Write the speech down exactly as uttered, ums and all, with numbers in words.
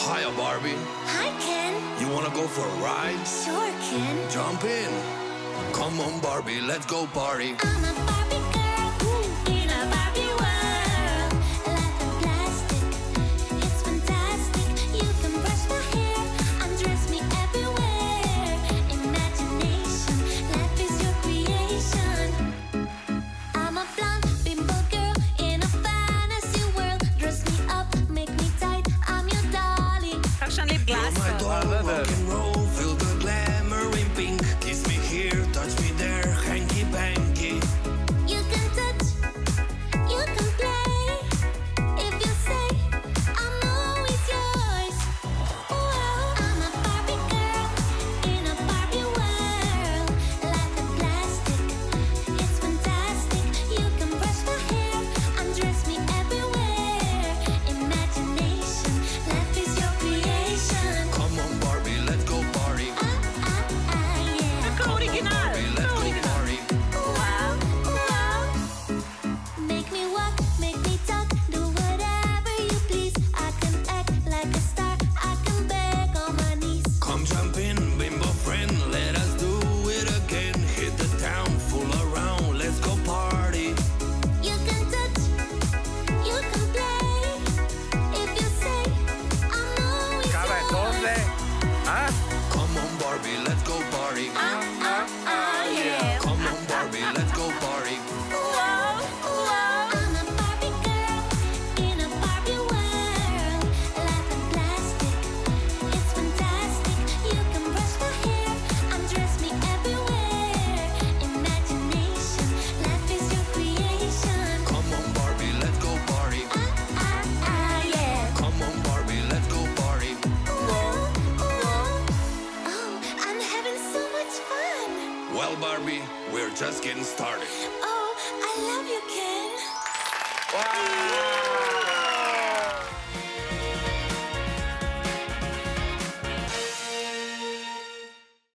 Hiya, Barbie. Hi, Ken. You wanna go for a ride? Sure, Ken. Jump in. Come on, Barbie, let's go party. I'm a Barbie girl in a Barbie world. Life in plastic, it's fantastic. You can brush my hair, undress me everywhere. Imagination, life is your creation. I'm a blonde bimbo girl in a fantasy world. Dress me up, make me tight, I'm your dolly. Facciamo lip You're gloss. my doll, rock and roll, feel the glamour in pink. Kiss me here, touch me there, hanky panky. You can touch, you can play. If you say, I'm always yours. Whoa. I'm a Barbie girl in a Barbie world. Life in plastic, it's fantastic. You can brush my hair, undress me everywhere. Imagination, life is your creation. Come on, Barbie, let's go party. Ah, ah, ah, yeah. Ecco l'originale. Barbie, let's go party. Wow, wow. Make me walk, make me talk, do whatever you please. I can act like a star, I can beg on my knees. Come jump in, bimbo friend, let us do it again. Hit the town, fool around, let's go party. You can touch, you can play. If you say, I'm always Cava yours. Ah? Come on, Barbie, let's go party. Ah, ah, ah, yeah. Come on, Barbie, let's go party. Whoa, whoa. I'm a Barbie girl in a Barbie world. Life in plastic, it's fantastic. You can brush my hair, undress me everywhere. Imagination, life is your creation. Come on, Barbie, let's go party. Ah, ah, ah, yeah. Come on, Barbie, let's go party. Whoa, whoa. Oh, I'm having so much fun. Well, Barbie, we're just getting started. Oh, I love you, Ken. Wow!